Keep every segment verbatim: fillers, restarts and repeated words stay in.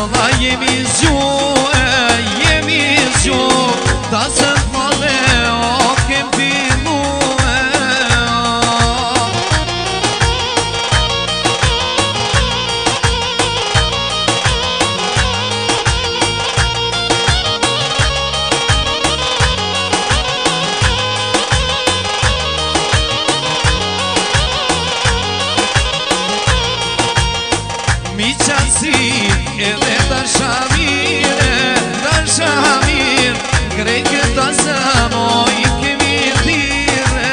valla jemi zgjuhe, jemi zgjuhe, ta se t'male o kem filluhe. Mi qasi edhe të shamire, të shamir, krejt këta zëmo i kemi thire.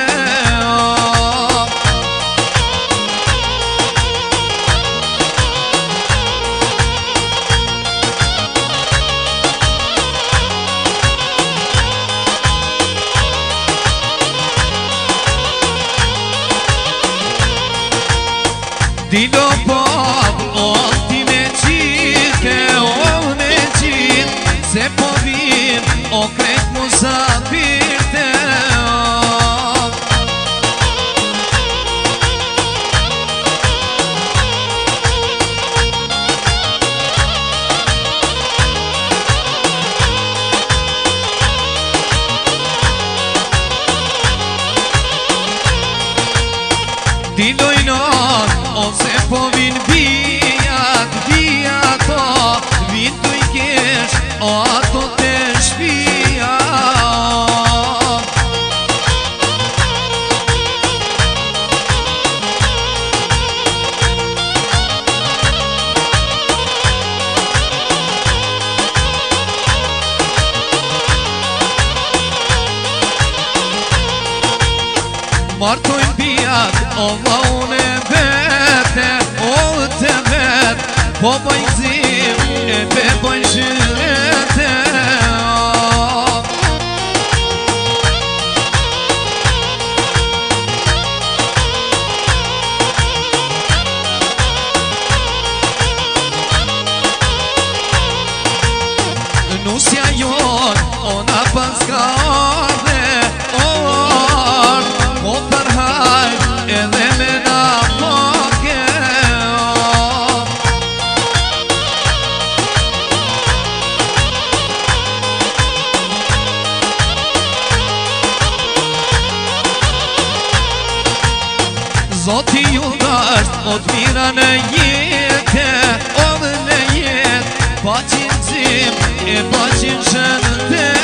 Dilo pop, o ti me qitke, o me qit, se po vin, o krejt musafirte. Diloj non, ose po vin bijat, bijat o, vin tu i kesh, o ato të shpia. Martojnë bijat, o ma une vete, o të vet, po bojnë zim, e pe bojnë shirete. Nusja jon, ona pas ka ardhe, o ardhe, po përhaj, edhe me na pake. Zoti ju dasht, o t'mira në jetë, o dhe në jetë, pa qënë zim, e pa qënë shëndet.